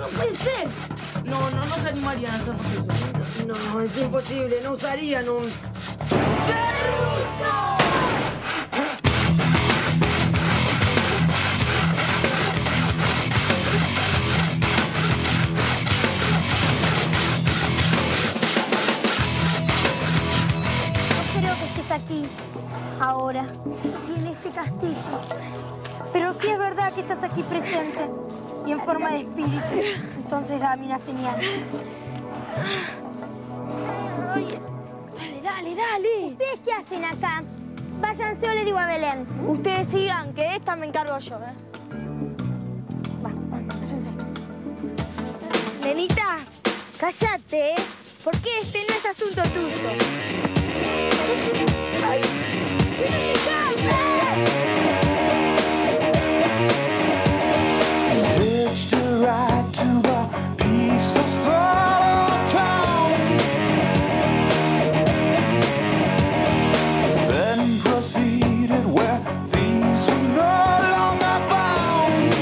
no puede ser. No se animarían a hacernos eso. No, es imposible. No usarían un... ¡Serrucho! Aquí, ahora, y en este castillo. Pero sí es verdad que estás aquí presente y en forma de espíritu. Entonces dame una señal. Dale. ¿Ustedes qué hacen acá? Váyanse o le digo a Belén. Ustedes sigan, que de esta me encargo yo, Váyanse. Nenita, cállate, porque este no es asunto tuyo. ¡Ay! Hitched a ride to a peaceful sort of town, then proceeded where thieves were no longer bound.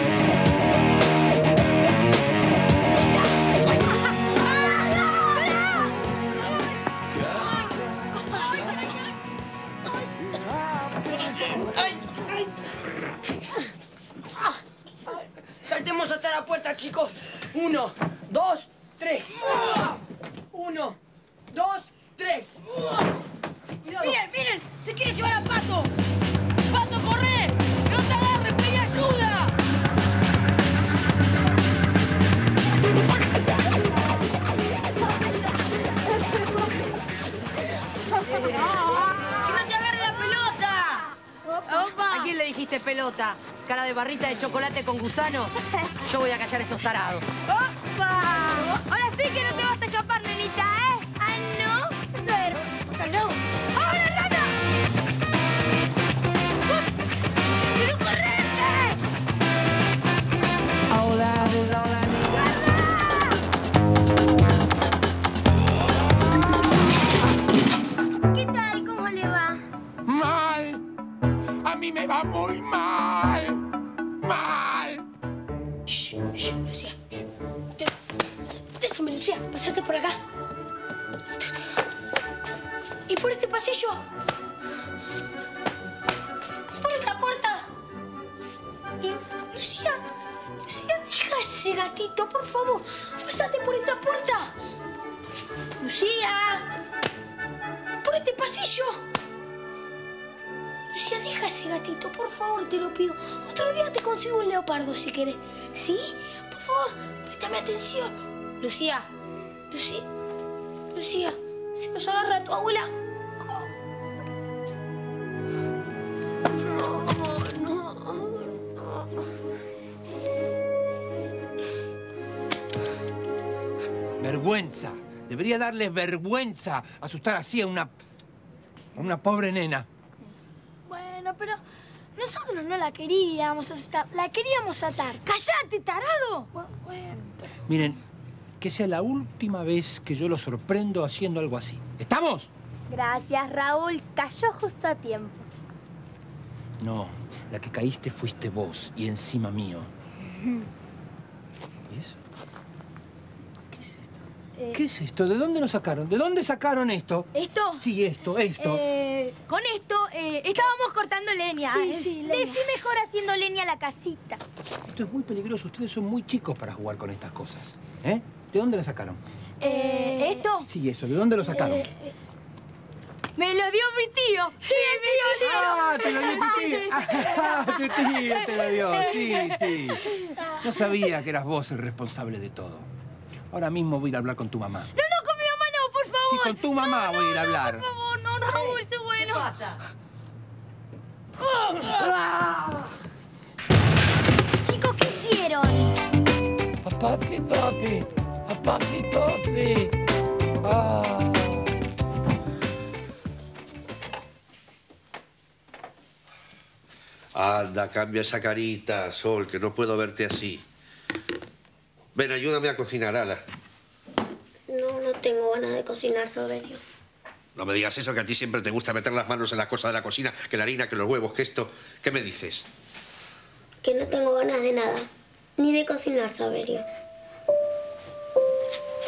Saltemos hasta la puerta, chicos. 1, 2, 3. 1, 2, 3. Miren, se quiere llevar a Pato. Pato, corre. No te agarres, pedí ayuda. ¡Que no te agarre la pelota! ¿A quién le dijiste pelota? ¿Cara de barrita de chocolate con gusanos? Yo voy a callar esos tarados. ¡Opa! Ahora sí que no te vas a escapar, nenita, ¿eh? ¿Ah, no? A ver, salud. ¡Ahora, rata! ¡Quiero correrte! All that is all I need. ¿Qué tal? ¿Cómo le va? Mal. A mí me va muy mal. Mal. Shh, Lucía. Decime, Lucía, pasate por acá. ¿Y por este pasillo? ¿Por esta puerta? Y, Lucía, deja ese gatito, por favor. Pasate por esta puerta. Lucía, por este pasillo. Lucía, deja ese gatito, por favor, te lo pido. Otro día te consigo un leopardo, si querés. ¿Sí? Por favor, préstame atención. Lucía, se nos agarra tu abuela. Vergüenza. Debería darles vergüenza asustar así a una pobre nena. Bueno, pero nosotros no la queríamos asustar, la queríamos atar. ¡Cállate, tarado! Bueno. Miren, que sea la última vez que yo lo sorprendo haciendo algo así. ¿Estamos? Gracias, Raúl. Cayó justo a tiempo. No, la que caíste fuiste vos y encima mío. ¿Y eso? ¿Qué es esto? ¿Qué es esto? ¿De dónde lo sacaron? ¿De dónde sacaron esto? ¿Esto? Sí, esto. Con esto estábamos cortando leña. Sí, leña. Decí mejor haciendo leña a la casita. Esto es muy peligroso. Ustedes son muy chicos para jugar con estas cosas. ¿Eh? ¿De dónde la sacaron? ¿Esto? Sí, eso. ¿De dónde lo sacaron? Me lo dio mi tío. Sí, mi tío. ¡Ah, te lo dio tu tío! ¡Ah, tu tío te lo dio! Sí. Yo sabía que eras vos el responsable de todo. Ahora mismo voy a ir a hablar con tu mamá. No, con mi mamá no, por favor. Sí, con tu mamá voy a ir a hablar. Por favor, no, Raúl, sé bueno. ¿Qué pasa? Chicos, ¿qué hicieron? A papi. Ah. Anda, cambia esa carita, Sol, que no puedo verte así. Ven, ayúdame a cocinar, ala. No tengo ganas de cocinar, Saverio. No me digas eso, que a ti siempre te gusta meter las manos en las cosas de la cocina, que la harina, que los huevos, que esto... ¿Qué me dices? Que no tengo ganas de nada. Ni de cocinar, Saverio.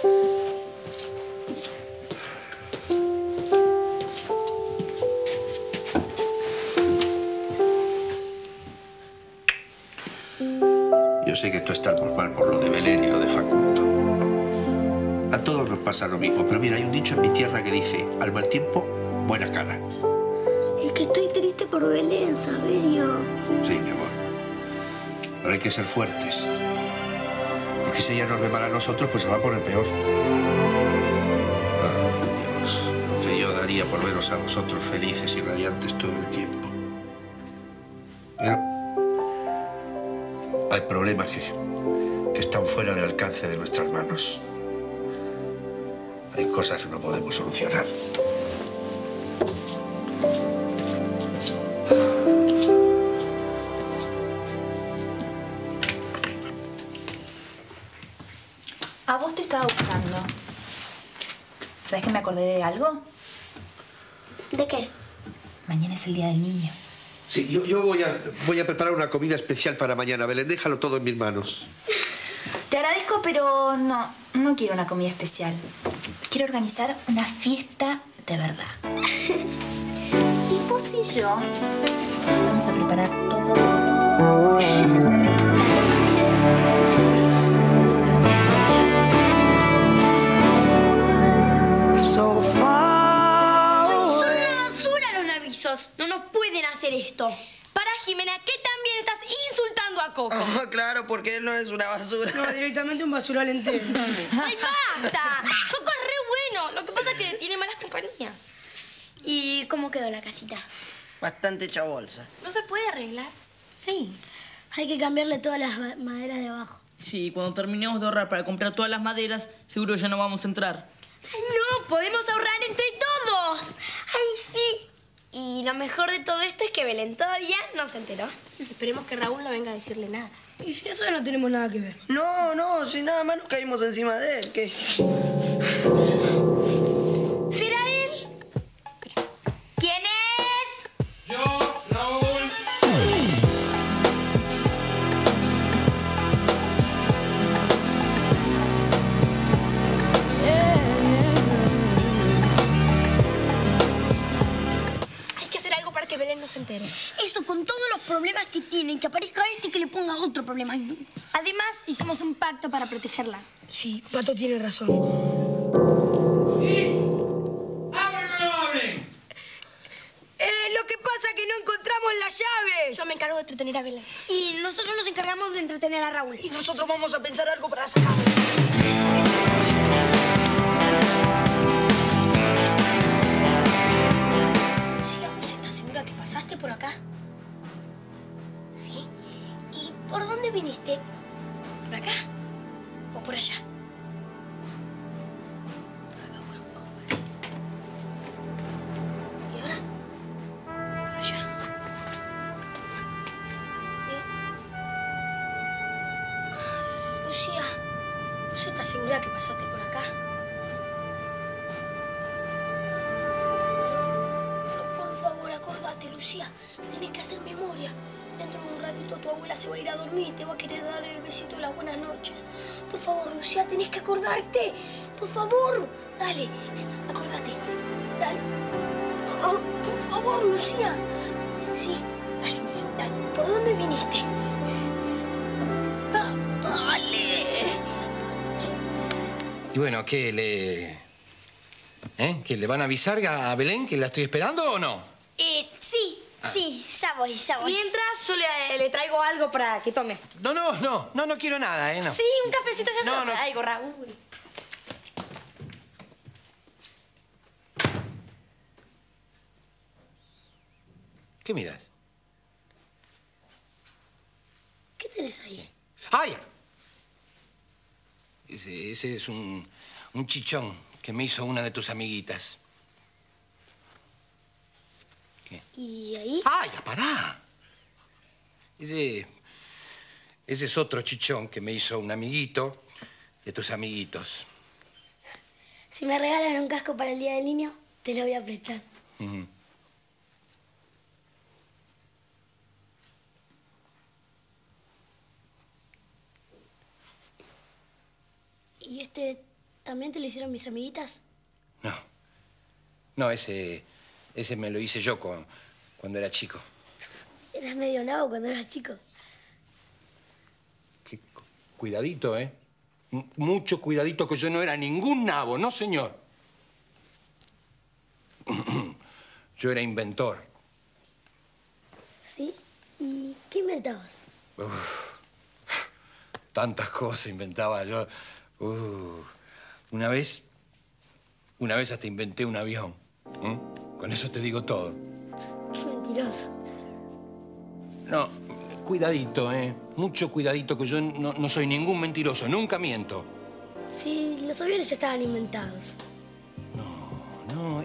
Yo sé que tú estás muy mal por lo de Belén y lo de Facundo. A todos nos pasa lo mismo, pero mira, hay un dicho en mi tierra que dice, al mal tiempo, buena cara. Es que estoy triste por Belén, Saberio. Sí, mi amor. Pero hay que ser fuertes. Porque si ella nos ve mal a nosotros, pues se va a poner peor. Ah, Dios, lo que yo daría por veros a vosotros felices y radiantes todo el tiempo. Pero hay problemas que están fuera del alcance de nuestras manos. Hay cosas que no podemos solucionar. A vos te estaba buscando. ¿Sabes que me acordé de algo? ¿De qué? Mañana es el Día del Niño. Sí, yo voy a preparar una comida especial para mañana, Belén. Déjalo todo en mis manos. Te agradezco, pero no quiero una comida especial. Quiero organizar una fiesta de verdad. Y vos y yo vamos a preparar todo. So far Son away. una basura los avisos. No nos pueden hacer esto. Para, Jimena, que también estás insultando a Coco. Ah, claro, porque él no es una basura. No, directamente un basural entero. ¡Ay, basta! Coco es re bueno. Lo que pasa es que tiene malas compañías. ¿Y cómo quedó la casita? Bastante hecha bolsa. ¿No se puede arreglar? Sí. Hay que cambiarle todas las maderas de abajo. Sí, cuando terminemos de ahorrar para comprar todas las maderas, seguro ya no vamos a entrar. ¡Ay, no! ¡Podemos ahorrar entre todos! ¡Ay, sí! Y lo mejor de todo esto es que Belén todavía no se enteró. Esperemos que Raúl no venga a decirle nada. Y si eso no tenemos nada que ver. No, si nada más nos caímos encima de él. ¿Qué? ¿Será él? ¿Quién es? Yo, Raúl. Hay que hacer algo para que Belén no se entere. Eso con todos los problemas que tienen, que aparezca este y que le ponga otro problema. Ay, no. Además, hicimos un pacto para protegerla. Sí, Pato tiene razón. ¡Abren o no abren! Lo que pasa es que no encontramos las llaves. Yo me encargo de entretener a Belén. Y nosotros nos encargamos de entretener a Raúl. Y nosotros vamos a pensar algo para sacarlo. Lucía, ¿vos estás segura que pasaste por acá? ¿Sí? ¿Y por dónde viniste? ¿Por acá? ¿O por allá? Por acá, bueno. ¿Y ahora? Por allá. Lucía, ¿vos estás segura que pasaste por acá? Por favor, acordate, Lucía. Tenés que hacer memoria. Dentro de un ratito tu abuela se va a ir a dormir y te va a querer dar el besito de las buenas noches. Por favor, Lucía, tenés que acordarte. Por favor. Dale, acordate. Dale. Oh, por favor, Lucía. Sí, dale, dale. ¿Por dónde viniste? Dale. Y bueno, ¿qué le... ¿Que le van a avisar a Belén que la estoy esperando o no? Sí, ya voy. Mientras, yo le traigo algo para que tome. No quiero nada, no. Sí, un cafecito ya se No, lo no. traigo, Raúl. ¿Qué miras? ¿Qué tenés ahí? ¡Ay! Ese es un chichón que me hizo una de tus amiguitas. ¿Y ahí? ¡Ay, ya pará! Ese es otro chichón que me hizo un amiguito de tus amiguitos. Si me regalan un casco para el Día del Niño, te lo voy a prestar. Ujú. ¿Y este ¿También te lo hicieron mis amiguitas? No. No, ese me lo hice yo cuando era chico. Eras medio nabo cuando eras chico. Cuidadito, ¿eh? Mucho cuidadito, que yo no era ningún nabo, no, señor. Yo era inventor. ¿Sí? ¿Y qué inventabas? Tantas cosas inventaba yo. Una vez hasta inventé un avión. Con eso te digo todo. Qué mentiroso. No, cuidadito, ¿eh? Mucho cuidadito, que yo no soy ningún mentiroso. Nunca miento. Sí, los aviones ya estaban inventados. No,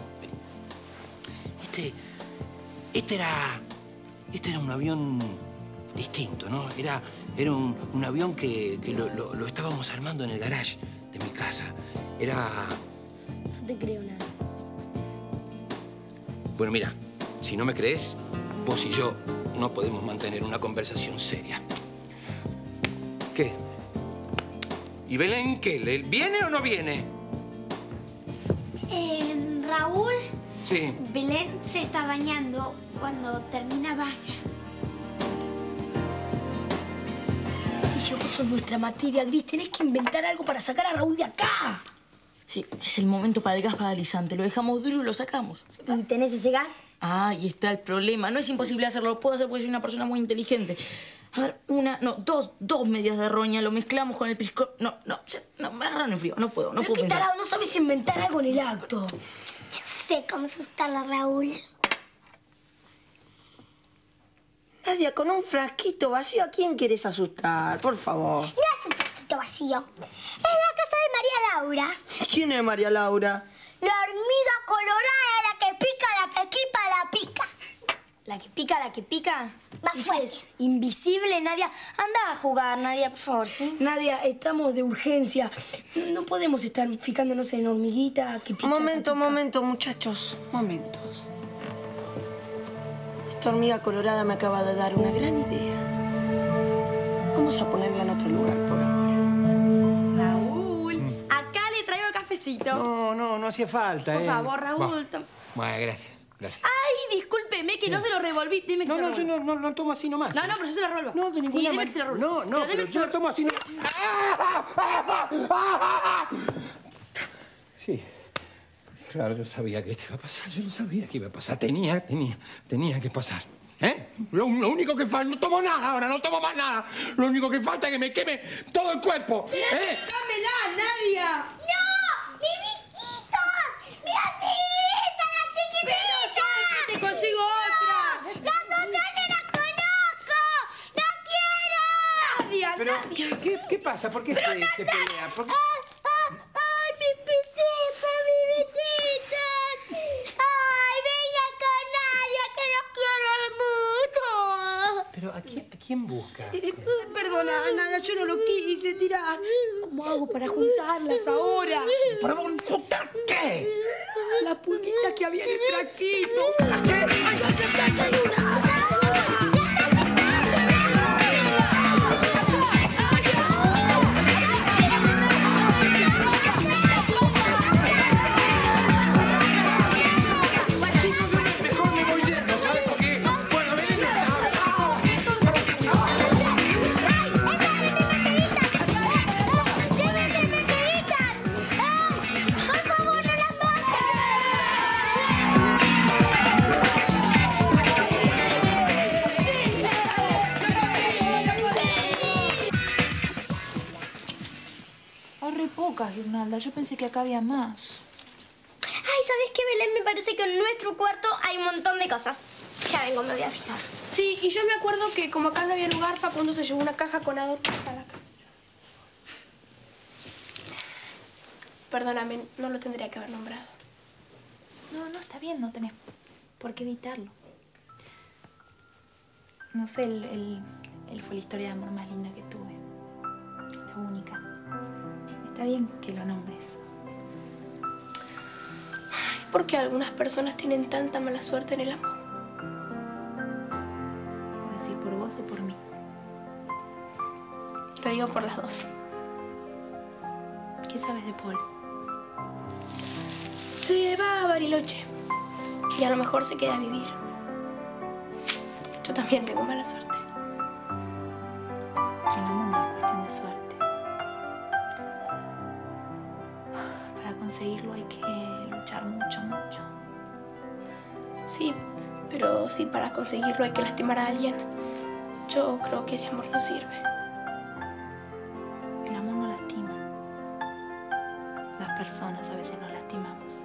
este era un avión distinto, ¿no? Era un avión que lo estábamos armando en el garage de mi casa. No te creo nada. Bueno, mira, si no me crees, vos y yo no podemos mantener una conversación seria. ¿Qué? ¿Y Belén qué? ¿Viene o no viene? Raúl, Sí. Belén se está bañando cuando termina baña. Y yo, vos sos nuestra materia gris. Tenés que inventar algo para sacar a Raúl de acá. Sí, es el momento para el gas paralizante. Lo dejamos duro y lo sacamos. ¿Y tenés ese gas? Ah, ahí está el problema. No es imposible hacerlo. Lo puedo hacer porque soy una persona muy inteligente. A ver, dos medias de roña. Lo mezclamos con el pisco... No, me agarran en frío. No puedo Pero qué pensar. tarado, no sabes inventar algo en el acto. Yo sé cómo asustar a Raúl. Nadia, con un frasquito vacío, ¿a quién quieres asustar? Por favor. No es un frasquito vacío. Es la casa de María Laura. ¿Quién es María Laura? La hormiga colorada, la que pica, la que pica, la pica. ¿La que pica, la que pica? Más fuerte. Es invisible, Nadia. Anda a jugar, Nadia, por favor, ¿sí? Nadia, estamos de urgencia. No podemos estar fijándonos en hormiguita que pica. Momento, muchachos. Momentos. Esta hormiga colorada me acaba de dar una gran idea. Vamos a ponerla en otro lugar por ahora. Raúl, acá le traigo el cafecito. No hacía falta, Por favor, Raúl. Bueno, gracias. Ay, discúlpeme que no se lo revolví. Dime que se lo revuelva. Yo no tomo así nomás. No, pero yo se lo revuelvo. No, de ninguna dime que se lo revuelvo. No, pero yo lo tomo así nomás. Sí. Claro, yo sabía que esto iba a pasar. Yo lo sabía que iba a pasar. Tenía que pasar. ¿Eh? Lo único que falta... No tomo nada ahora, no tomo más nada. Lo único que falta es que me queme todo el cuerpo. ¡Dámela, Nadia! ¡No! ¡Mi bichito! ¡Mi amiguita, la chiquitita! ¡Te consigo otra! ¡Las otras no las conozco! ¡No quiero! Nadia, Pero, ¿qué pasa? ¿Por qué se pelea? ¿Por qué? ¡Ay, mi bichito, mi bichito! ¡Ay, venga con Nadia, que los quiero mucho! Pero, ¿a quién busca? Perdona, Nadia, yo no lo quise tirar. ¿Cómo hago para juntarlas ahora? ¿Para juntar qué? La pulguita que había en el frasquito. ¿Qué? ¡Ay, hay una! Pocas, Guirnalda. Yo pensé que acá había más. Ay, ¿sabes qué, Belén? Me parece que en nuestro cuarto hay un montón de cosas. Ya vengo, me voy a fijar. Sí, y yo me acuerdo que como acá no había lugar, Facundo se llevó una caja con adornos a la cama. Perdóname, no lo tendría que haber nombrado. No, está bien. No tenés por qué evitarlo. No sé, él fue la historia de amor más linda que tuve. La única. Está bien que lo nombres. Ay, ¿por qué algunas personas tienen tanta mala suerte en el amor? ¿Puedo decir por vos o por mí? Lo digo por las dos. ¿Qué sabes de Paul? Se va a Bariloche. Y a lo mejor se queda a vivir. Yo también tengo mala suerte. El amor no es cuestión de suerte. Para conseguirlo hay que luchar mucho, mucho. Sí, pero si para conseguirlo hay que lastimar a alguien, yo creo que ese amor no sirve. El amor no lastima. Las personas a veces nos lastimamos.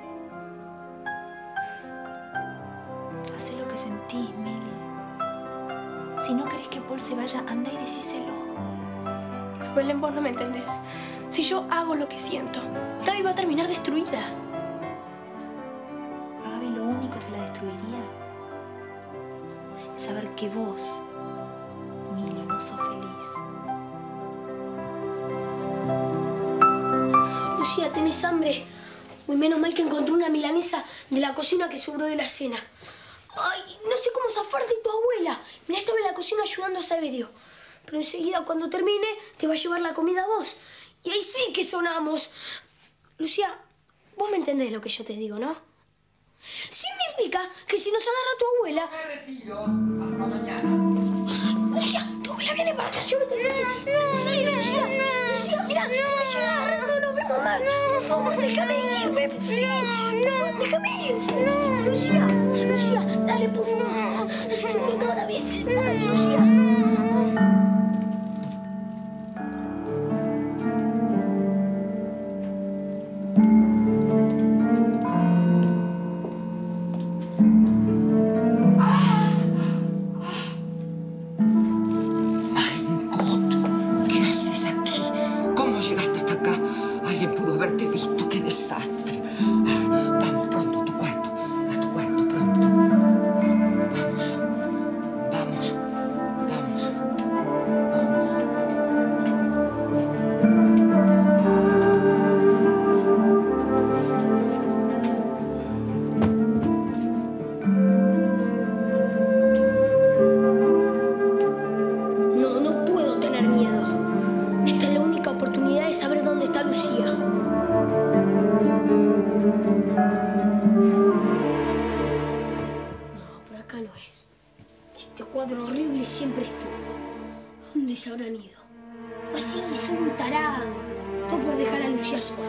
Hacé lo que sentís, Mili. Si no querés que Paul se vaya, anda y decíselo. Belén, vos no me entendés. Si yo hago lo que siento, Gaby va a terminar destruida. A Gaby lo único que la destruiría es saber que vos, Mili, no sos feliz. Lucía, ¿tenés hambre? Uy, menos mal que encontré una milanesa de la cocina que sobró de la cena. Ay, no sé cómo zafar de tu abuela. Mirá, estaba en la cocina ayudando a Saberio. Pero enseguida, cuando termine, te va a llevar la comida a vos. Y ahí sí que sonamos. Lucía, vos me entendés lo que yo te digo, ¿no? Significa que si nos agarra tu abuela... Me retiro. Hasta mañana. Lucía, tu abuela viene para acá. Yo me entendí. Sí, Lucía. Lucía, mirá, se me llega agarrando. Nos vemos mal. Por favor, déjame irme. Sí, no, déjame ir. Sí. Lucía, Lucía, dale, por favor. Seguro que ahora viene. Dale, Lucía. Se habrán ido. Así, son un tarado. Todo por dejar a Lucía sola.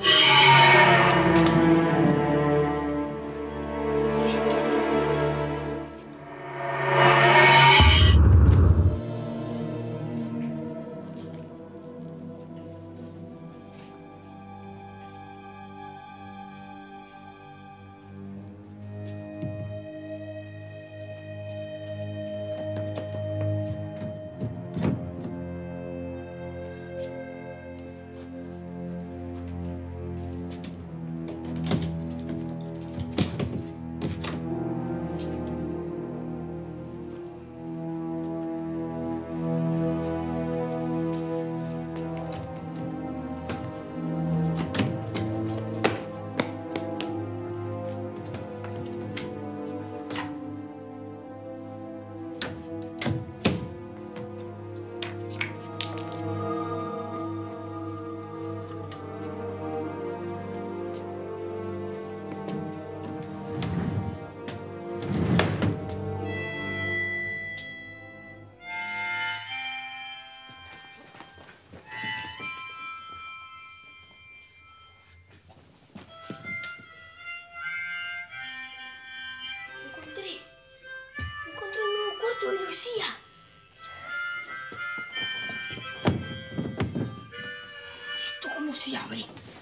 Encontré un nuevo cuarto de Lucía. ¿Esto cómo se abre?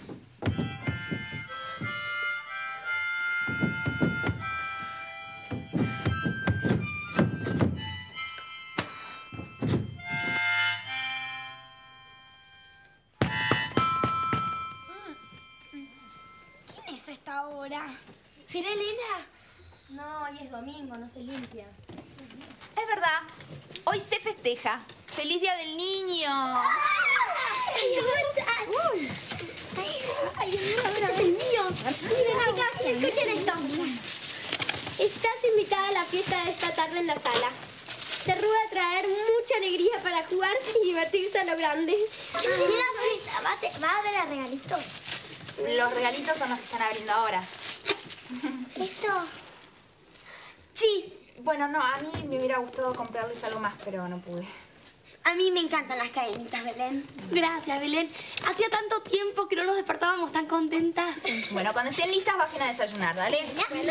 ¿Quién es a esta hora? ¿Será Elena? No, hoy es domingo, no se limpia. Es verdad. Hoy se festeja. ¡Feliz Día del Niño! ¡Ay, uy! ¡Ay, este es el mío! Miren, chicas, escuchen esto. Estás invitada a la fiesta de esta tarde en la sala. Se ruega traer mucha alegría para jugar y divertirse a lo grande. ¿Qué fiesta? Va ¿Va a haber regalitos? Los regalitos son los que están abriendo ahora. ¿Esto? Sí. Bueno, no, a mí me hubiera gustado comprarles algo más, pero no pude. A mí me encantan las cadenitas, Belén. Gracias, Belén. Hacía tanto tiempo que no nos despertábamos tan contentas. Bueno, cuando estén listas, bajen a desayunar, dale. Bueno.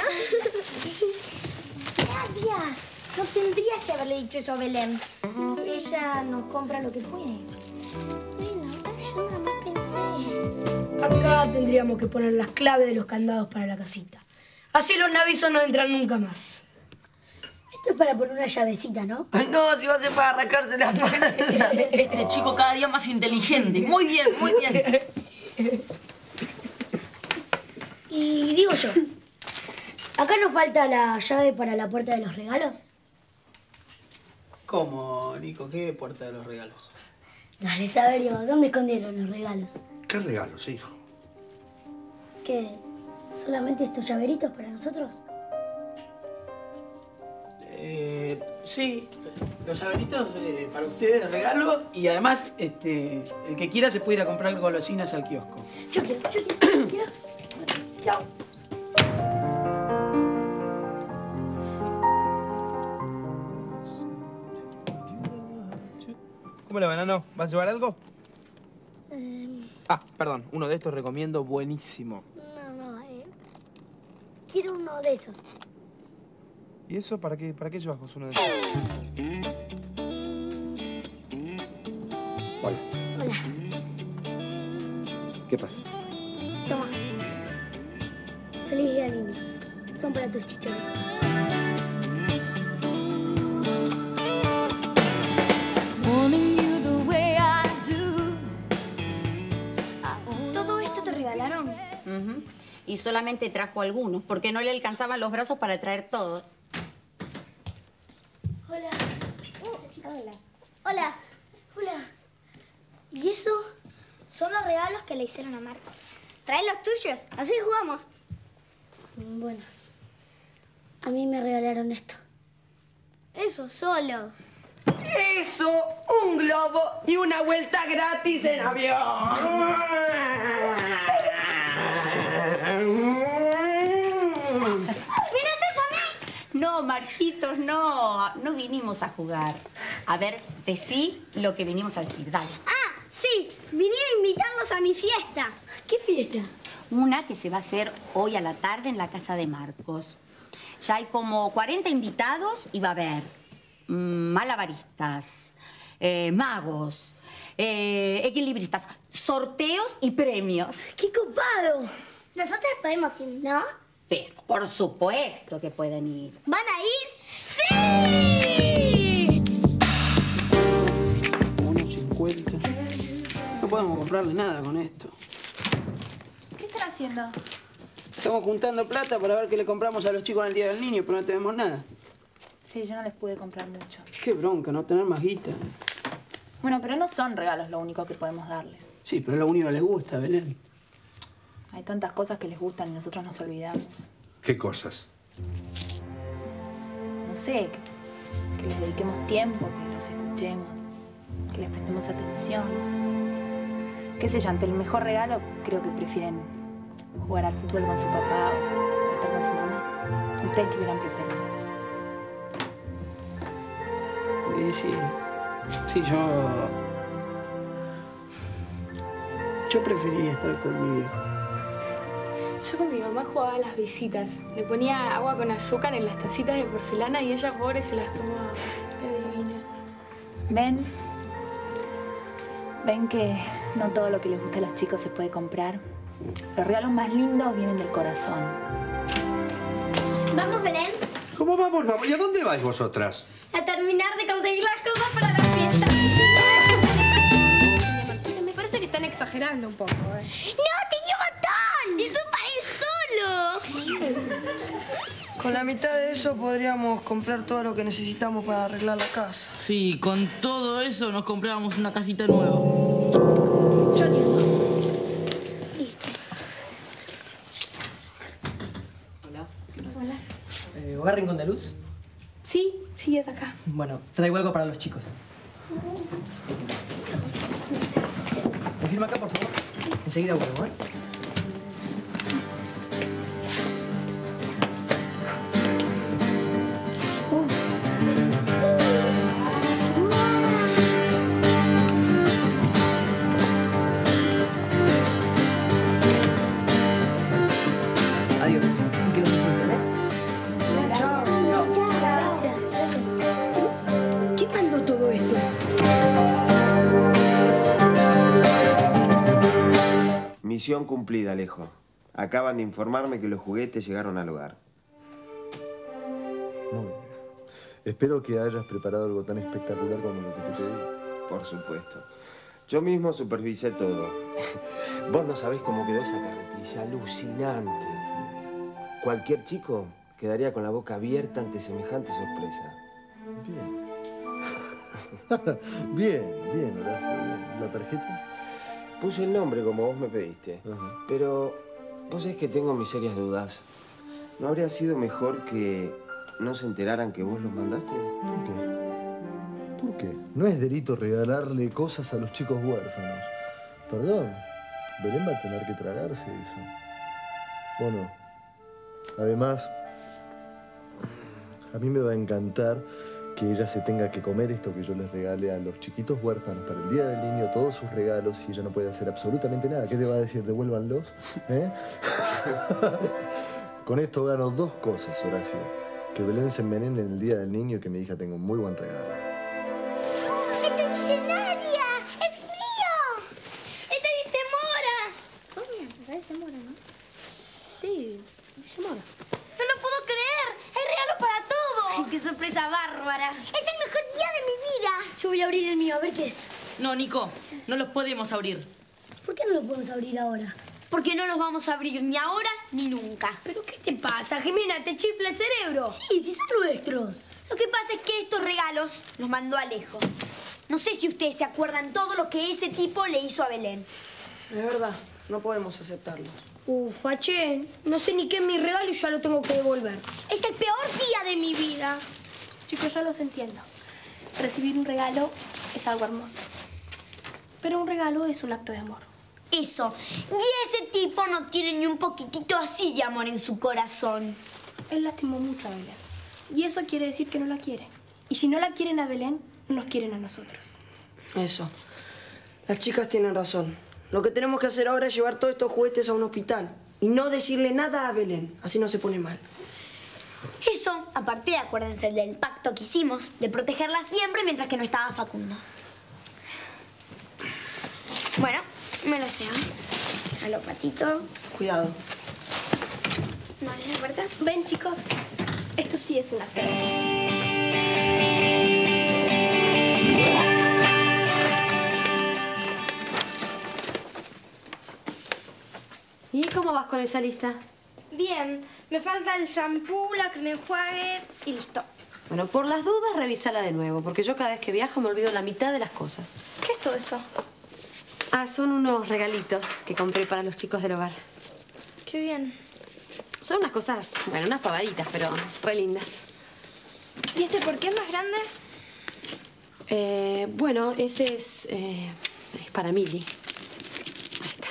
Gracias. No tendrías que haberle dicho eso a Belén. Ella nos compra lo que puede. Bueno, yo nada más pensé. Acá tendríamos que poner las claves de los candados para la casita. Así los navizos no entran nunca más. Esto es para poner una llavecita, ¿no? No, si va a ser para arrancarse la panza. Este chico cada día más inteligente. Muy bien, muy bien. Y digo yo, ¿acá nos falta la llave para la puerta de los regalos? ¿Cómo, Nico? ¿Qué puerta de los regalos? Dale, Saberio, ¿dónde escondieron los regalos? ¿Qué regalos, hijo? ¿Qué? ¿Solamente estos llaveritos para nosotros? Sí, los llaveritos para ustedes de regalo y además el que quiera se puede ir a comprar golosinas al kiosco. Yo quiero. Chao. ¿Cómo le va, Nano? ¿Vas a llevar algo? Ah, perdón, uno de estos recomiendo, buenísimo. No, quiero uno de esos. ¿Y eso para qué llevas vos uno de estos? Hola. Hola. ¿Qué pasa? Toma. Feliz día, niño. Son para tus chichones. ¿Todo esto te regalaron? Y solamente trajo algunos, porque no le alcanzaban los brazos para traer todos. Hola. Hola. Hola. Hola. ¿Y eso? Son los regalos que le hicieron a Marcos. Trae los tuyos, así jugamos. Bueno, a mí me regalaron esto. Eso solo. Eso, un globo y una vuelta gratis en avión. No, Marquitos, no. No vinimos a jugar. A ver, decí lo que vinimos a decir. Dale. Ah, sí. Viní a invitarlos a mi fiesta. ¿Qué fiesta? Una que se va a hacer hoy a la tarde en la casa de Marcos. Ya hay como 40 invitados y va a haber malabaristas, magos, equilibristas, sorteos y premios. ¡Qué copado! Nosotras podemos ir, ¿no? Pero por supuesto que pueden ir. ¿Van a ir? ¡Sí! 1.50. No podemos comprarle nada con esto. ¿Qué están haciendo? Estamos juntando plata para ver qué le compramos a los chicos en el Día del Niño, pero no tenemos nada. Sí, yo no les pude comprar mucho. Qué bronca, no tener más guita. Bueno, pero no son regalos lo único que podemos darles. Sí, pero es lo único que les gusta, Belén. Hay tantas cosas que les gustan y nosotros nos olvidamos. ¿Qué cosas? No sé, que les dediquemos tiempo, que los escuchemos, que les prestemos atención. Qué sé yo, ante el mejor regalo creo que prefieren jugar al fútbol con su papá o estar con su mamá. ¿Ustedes qué hubieran preferido? Sí, yo preferiría estar con mi viejo. Yo con mi mamá jugaba a las visitas. Le ponía agua con azúcar en las tacitas de porcelana y ella, pobre, se las tomaba. Era divina. ¿Ven que no todo lo que les gusta a los chicos se puede comprar? Los regalos más lindos vienen del corazón. ¿Vamos, Belén? ¿Cómo vamos, mamá? ¿Y a dónde vais vosotras? A terminar de conseguir las cosas para la fiesta. Me parece que están exagerando un poco, ¡No, tenía un montón! ¡Y tú para él solo! Con la mitad de eso podríamos comprar todo lo que necesitamos para arreglar la casa. Sí, con todo eso nos comprábamos una casita nueva. Yo entiendo. Listo. Hola. Hola. ¿Hogar Rincón de Luz? Sí, es acá. Bueno, traigo algo para los chicos. firma acá, por favor. Sí. Enseguida vuelvo, ¿eh? Adiós. Y que lo disfruten, ¿eh? Gracias. ¿Quién mandó todo esto? Misión cumplida, Alejo. Acaban de informarme que los juguetes llegaron al hogar. Muy bien. Espero que hayas preparado algo tan espectacular como lo que te pedí. Por supuesto. Yo mismo supervisé todo. Vos no sabés cómo quedó esa carretilla. Alucinante. Cualquier chico quedaría con la boca abierta ante semejante sorpresa. Bien. Bien, Horacio, bien. ¿La tarjeta? Puse el nombre como vos me pediste. Pero vos sabés que tengo mis serias dudas. ¿No habría sido mejor que no se enteraran que vos los mandaste? ¿Por qué? ¿Por qué? No es delito regalarle cosas a los chicos huérfanos. Perdón, Belén va a tener que tragarse eso. ¿O no? Además, a mí me va a encantar que ella se tenga que comer esto que yo les regale a los chiquitos huérfanos para el Día del Niño, todos sus regalos, y ella no puede hacer absolutamente nada. ¿Qué te va a decir? Devuélvanlos, ¿eh? Con esto gano dos cosas, Horacio. Que Belén se envenene en el Día del Niño y que mi hija tenga un muy buen regalo. ¡Este dice Nadia! ¡Es mío! ¡Este dice Mora! Oh, mira, me parece Mora, ¿no? Sí, dice Mora. ¡No lo puedo creer! ¡Hay regalo para todos! ¡Ay, qué sorpresa bárbara! ¡Es el mejor día de mi vida! Yo voy a abrir el mío, a ver qué es. No, Nico, no los podemos abrir. ¿Por qué no lo podemos abrir ahora? Porque no los vamos a abrir ni ahora ni nunca. ¿Pero qué te pasa, Jimena? ¿Te chifla el cerebro? Sí, sí son nuestros. Lo que pasa es que estos regalos los mandó Alejo. No sé si ustedes se acuerdan todo lo que ese tipo le hizo a Belén. Es verdad, no podemos aceptarlo. Ufa, che, no sé ni qué es mi regalo y ya lo tengo que devolver. Es el peor día de mi vida. Chicos, yo los entiendo. Recibir un regalo es algo hermoso. Pero un regalo es un acto de amor. Eso. Y ese tipo no tiene ni un poquitito así de amor en su corazón. Él lastimó mucho a Belén. Y eso quiere decir que no la quiere. Y si no la quieren a Belén, nos quieren a nosotros. Eso. Las chicas tienen razón. Lo que tenemos que hacer ahora es llevar todos estos juguetes a un hospital. Y no decirle nada a Belén. Así no se pone mal. Eso, aparte, acuérdense del pacto que hicimos de protegerla siempre mientras que no estaba Facundo. Bueno, me lo llevo. Déjalo, Patito. Cuidado. ¿No abres la puerta? Ven, chicos. Esto sí es un acto de amor. ¿Y cómo vas con esa lista? Bien, me falta el shampoo, la crema de enjuague y listo. Bueno, por las dudas, revísala de nuevo, porque yo cada vez que viajo me olvido la mitad de las cosas. ¿Qué es todo eso? Ah, son unos regalitos que compré para los chicos del hogar. Qué bien. Son unas cosas, bueno, unas pavaditas, pero re lindas. ¿Y este por qué es más grande? Bueno, ese es para Mili. Ahí está.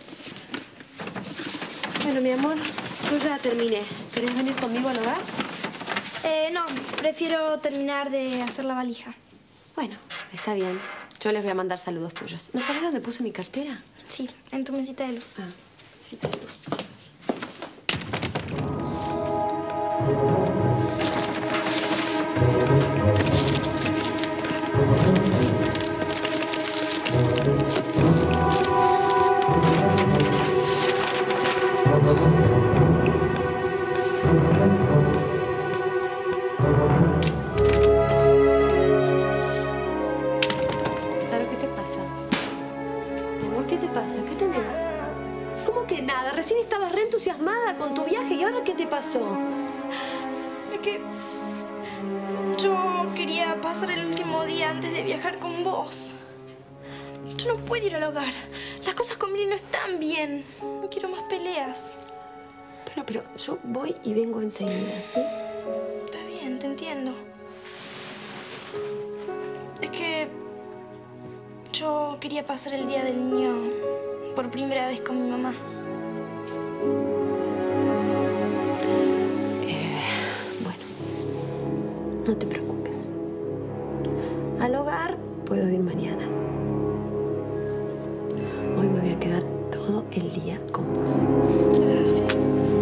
Bueno, mi amor, yo ya terminé. ¿Querés venir conmigo al hogar? No, prefiero terminar de hacer la valija. Bueno, está bien. Yo les voy a mandar saludos tuyos. ¿No sabes dónde puse mi cartera? Sí, en tu mesita de luz. Ah, mesita de luz. Claro, ¿qué te pasa? Amor, ¿qué te pasa? ¿Qué tenés? ¿Cómo que nada? Recién estabas re entusiasmada con tu viaje y ¿ahora qué te pasó? Es que yo quería pasar el último día antes de viajar con vos. Yo no puedo ir al hogar. Las cosas con Mili no están bien. No quiero más peleas. Pero yo voy y vengo enseguida, ¿sí? Está bien, te entiendo. Es que Yo quería pasar el Día del Niño por primera vez con mi mamá. Bueno, no te preocupes. Al hogar puedo ir mañana. Hoy me voy a quedar todo el día con vos. Gracias.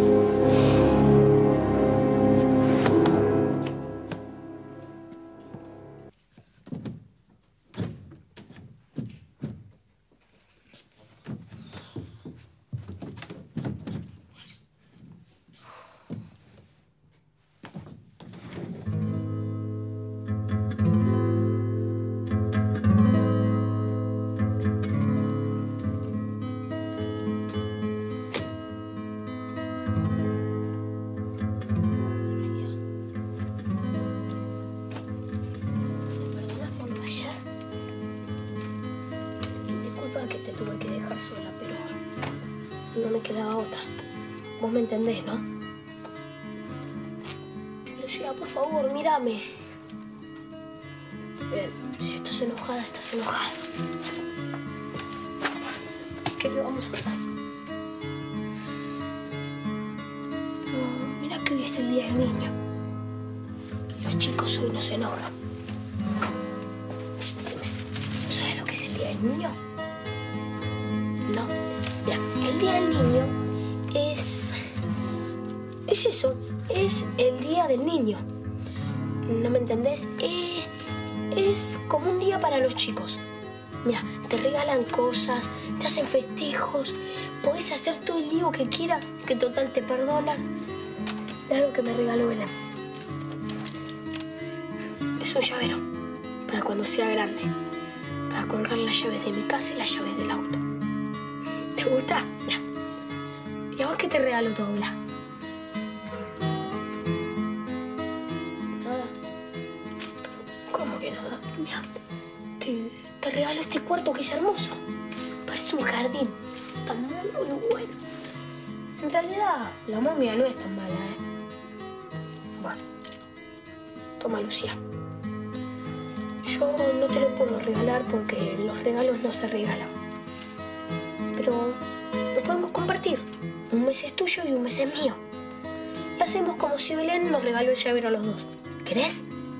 Que te tuve que dejar sola, pero no me quedaba otra. Vos me entendés, ¿no? Lucía, por favor, mírame. Bien, si estás enojada, estás enojada. ¿Qué le vamos a hacer? No, mira que hoy es el Día del Niño. Los chicos hoy no se enojan. Decime, ¿no sabes lo que es el Día del Niño? No. Mira, el Día del Niño es eso, es el Día del Niño. ¿No me entendés? Es como un día para los chicos. Mira, te regalan cosas, te hacen festejos, podés hacer todo el día que quieras, que total te perdonan. Mira lo que me regaló Belén. Es un llavero para cuando sea grande, para colgar las llaves de mi casa y las llaves del auto. ¿Te gusta? Mira. ¿Y a vos qué te regaló tu abuela? Nada. ¿Cómo que nada? Mira, te regalo este cuarto que es hermoso. Parece un jardín. Está muy bueno. En realidad, la momia no es tan mala, ¿eh? Bueno. Toma, Lucía. Yo no te lo puedo regalar porque los regalos no se regalan. Pero lo podemos compartir. Un mes es tuyo y un mes es mío. Y hacemos como si Belén nos regaló el llavero a los dos. ¿Querés?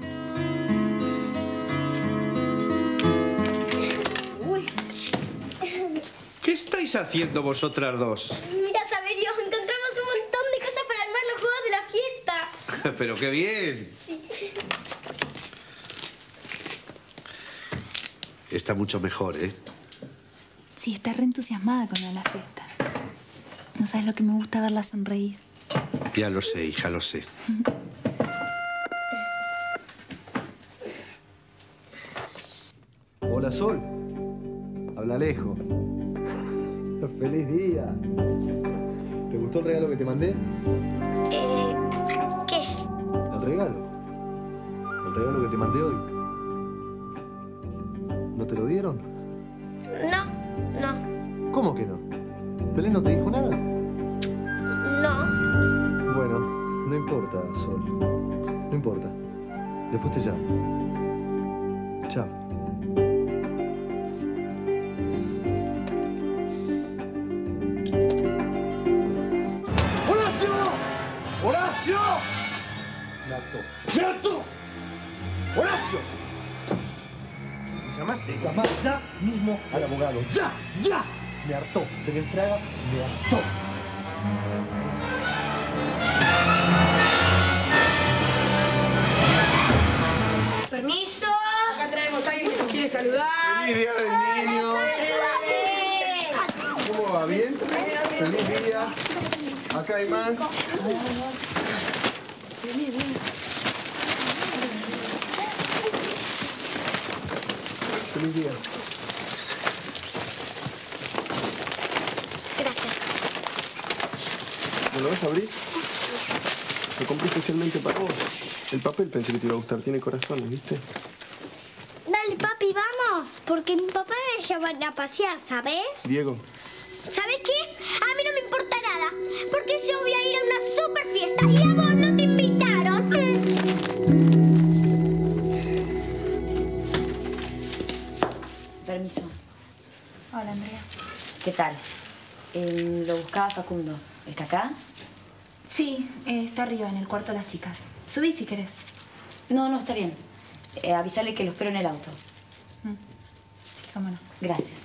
Uy. ¿Qué estáis haciendo vosotras dos? Mira, Saverio, encontramos un montón de cosas para armar los juegos de la fiesta. Pero qué bien. Sí. Está mucho mejor, ¿eh? Sí, está re entusiasmada con la fiesta. No sabes lo que me gusta verla sonreír. Ya lo sé, hija, lo sé. Hola, Sol. Habla Alejo. ¡Feliz día! ¿Te gustó el regalo que te mandé? ¿Qué? ¿El regalo? ¿El regalo que te mandé hoy? ¿No te lo dieron? No. ¿Cómo que no? ¿Belén no te dijo nada? No. Bueno, no importa, Sol. No importa. Después te llamo. Chao. ¡Horacio! ¡Horacio! Me hartó. ¡Me hartó! ¡Horacio! ¿Me llamaste? Llamá ya mismo al abogado. ¡Ya! ¡Ya! Me hartó. Belén Fraga me hartó. Permiso. Acá traemos a alguien que nos quiere saludar. ¡Feliz Día del Niño! ¿Cómo va? ¿Bien? ¡Feliz día! Acá hay más. Feliz día. Gracias. ¿Me lo vas a abrir? Lo compré especialmente para vos. El papel pensé que te iba a gustar. Tiene corazones, ¿viste? Dale, papi, vamos. Porque mi papá ya van a pasear, ¿sabes? Diego. ¿Sabes qué? A mí no me importa nada. Porque yo voy a ir a una super fiesta y a vos no te invitaron. permiso. Hola, Andrea. ¿Qué tal? Lo buscaba Facundo. ¿Está acá? Sí, está arriba, en el cuarto de las chicas. Subí si querés. No, está bien. Avísale que lo espero en el auto. Sí, cómo no. Gracias.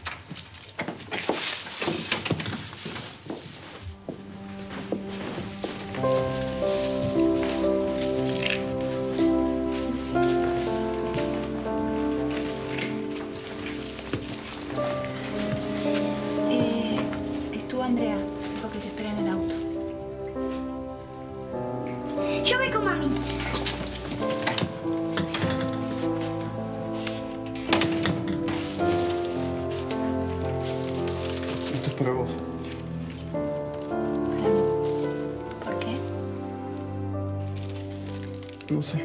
Estuvo Andrea. Dijo que te espera en el auto. Yo voy con mami. Esto es para vos. ¿Por qué? No sé.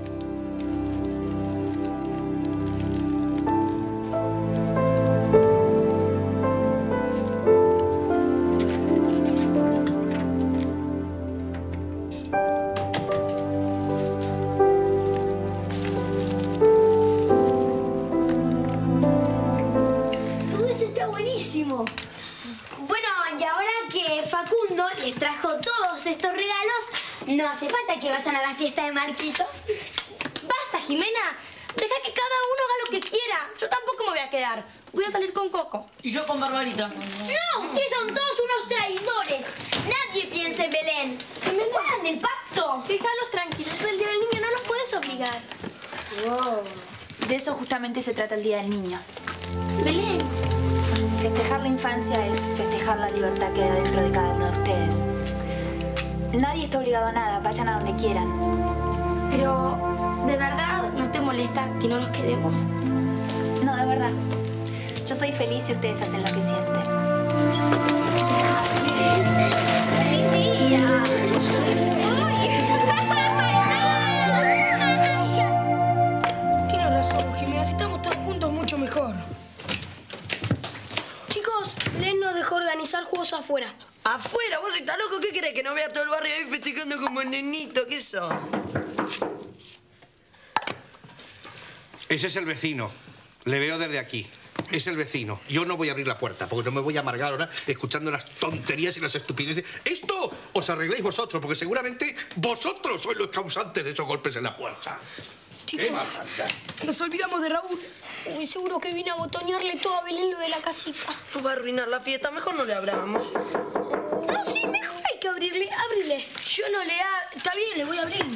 Todo esto está buenísimo. Bueno, y ahora que Facundo les trajo todos estos regalos, no hace falta que vayan a la fiesta de Marquitos. Basta, Jimena. Deja que cada uno haga lo que quiera. Yo tampoco me voy a quedar. Voy a salir con Coco. Y yo con Barbarita. No, ustedes son todos unos traidores. Nadie piensa en Belén. ¿Se acuerdan del pacto? Déjalos tranquilos. Es el día del niño, no los puedes obligar. De eso justamente se trata el Día del Niño. Belén. Festejar la infancia es festejar la libertad que hay dentro de cada uno de ustedes. Nadie está obligado a nada, vayan a donde quieran. Pero, ¿de verdad no te molesta que no nos quedemos? No, de verdad. Yo soy feliz si ustedes hacen lo que sienten. ¡Feliz día! Tienes razón, Jimena. Si estamos todos juntos, mucho mejor. Chicos, Belén nos dejó organizar juegos afuera. ¿Afuera? ¿Vos estás loco? ¿Qué querés? ¿Que no vea todo el barrio ahí festejando como nenito? ¿Qué sos? Ese es el vecino. Le veo desde aquí. Es el vecino. Yo no voy a abrir la puerta porque no me voy a amargar ahora escuchando las tonterías y las estupideces. Esto os arregláis vosotros porque seguramente vosotros sois los causantes de esos golpes en la puerta. Chicos, nos olvidamos de Raúl. Uy, seguro que vine a botonearle todo a Belén lo de la casita. Nos va a arruinar la fiesta. Mejor no le abramos. No, sí, mejor hay que abrirle. Ábrile. Yo no le abro. Está bien, le voy a abrir.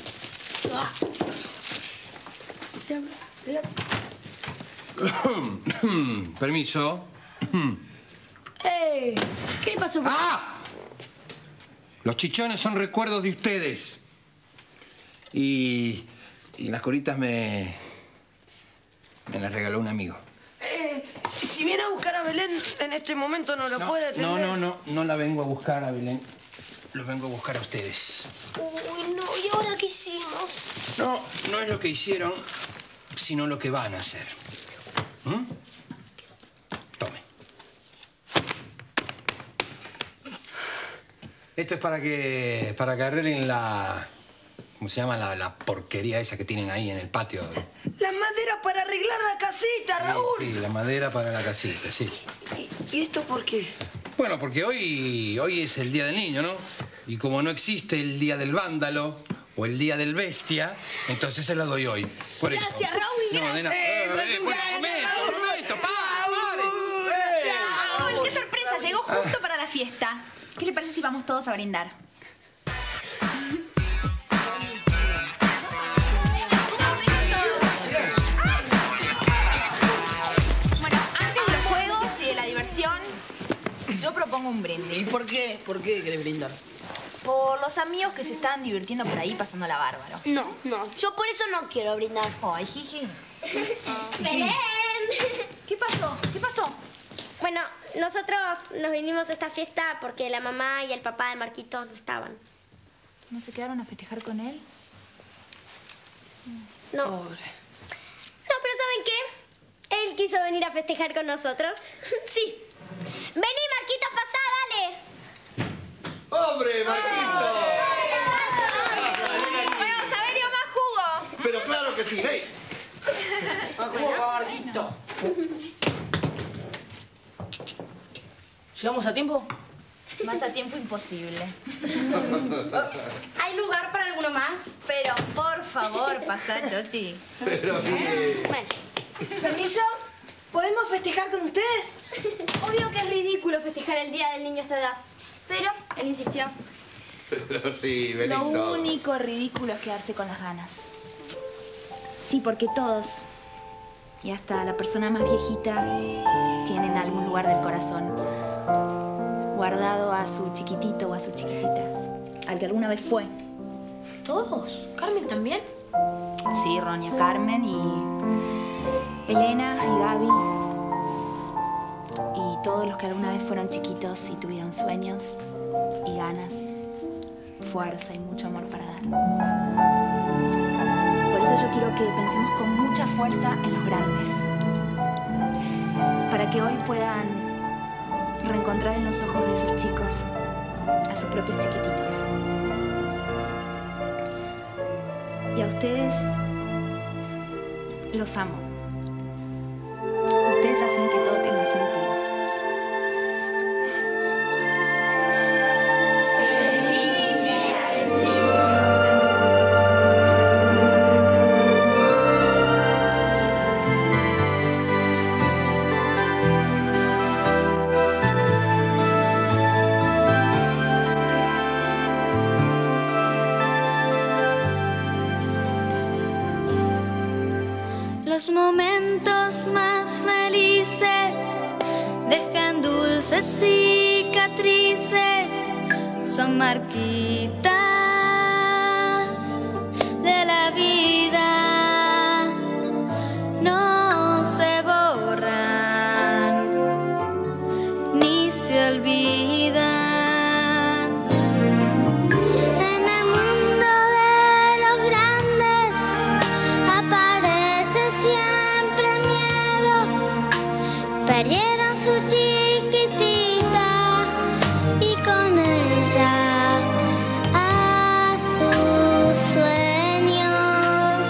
Permiso. ¿Qué le pasó? ¡Ah! Los chichones son recuerdos de ustedes. Y las coritas me las regaló un amigo. Si viene a buscar a Belén en este momento no lo puede atender. No la vengo a buscar a Belén. Los vengo a buscar a ustedes. Uy, no. ¿Y ahora qué hicimos? No es lo que hicieron, sino lo que van a hacer. Tomen. Esto es para que arreglen la... ¿Cómo se llama? La porquería esa que tienen ahí en el patio. La madera para arreglar la casita, Raúl. Sí, la madera para la casita, sí. ¿Y esto por qué? Bueno, porque hoy es el Día del Niño, ¿no? Y como no existe el Día del Vándalo o el Día del Bestia, entonces se lo doy hoy. Por eso. Gracias, Raúl, gracias. Raúl, qué sorpresa. Llegó justo para la fiesta. ¿Qué le parece si vamos todos a brindar? Bueno, antes de los juegos y de la diversión, yo propongo un brindis. ¿Y por qué? ¿Por qué querés brindar? Por los amigos que se están divirtiendo por ahí pasándola bárbaro. No. Yo por eso no quiero brindar. Ay, jiji. ¡Belén! ¿Qué pasó? ¿Qué pasó? Bueno, nosotros nos vinimos a esta fiesta porque la mamá y el papá de Marquito no estaban. ¿No se quedaron a festejar con él? No. No, pero ¿saben qué? Él quiso venir a festejar con nosotros. Sí. Vení, Marquito, pasá, dale. ¡Hombre, Marquito! Bueno, Saberio, más jugo. Pero claro que sí, hey. Marquito. ¿Llegamos a tiempo? Más a tiempo imposible. ¿Hay lugar para alguno más? Pero, por favor, pasá, Choti. Pero bien. Bueno, ¿permiso? ¿Podemos festejar con ustedes? Obvio que es ridículo festejar el Día del Niño a esta edad. Pero él insistió. Pero sí, Benito. Lo único ridículo es quedarse con las ganas. Sí, porque todos, y hasta la persona más viejita, tienen algún lugar del corazón guardado a su chiquitito o a su chiquitita, al que alguna vez fue. ¿Todos? ¿Carmen también? Sí, Ronia, Carmen y Elena y Gaby. Y todos los que alguna vez fueron chiquitos y tuvieron sueños y ganas, fuerza y mucho amor para dar. Por eso yo quiero que pensemos con mucha fuerza en los grandes. Para que hoy puedan reencontrar en los ojos de sus chicos a sus propios chiquititos. Y a ustedes los amo. Ustedes hacen que todo tenga sentido. Los momentos más felices dejan dulces cicatrices, son marquitas de la vida, no se borran ni se olvidan. En el mundo de los grandes aparece siempre el miedo. Perdieron su chiquitita y con ella a sus sueños.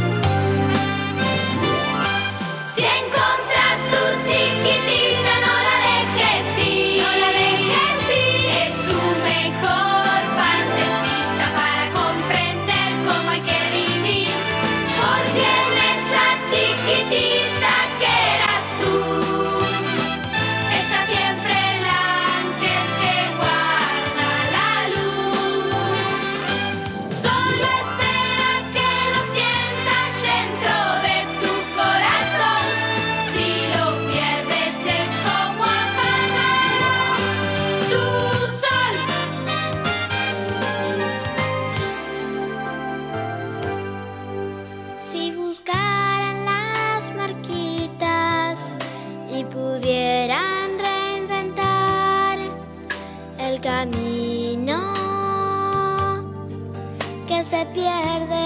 Si encontras tu chiquitita, no la dejes ir. No la dejes ir. Es tu mejor partecita para comprender cómo hay que vivir. Porque en esa chiquitita que eras tú está siempre el ángel que guarda la luz. Solo espera que lo sientas dentro de tu corazón. Si lo pierdes es como apagar tu sol. Si buscaran las marquitas y pudieran reinventar el camino que se pierde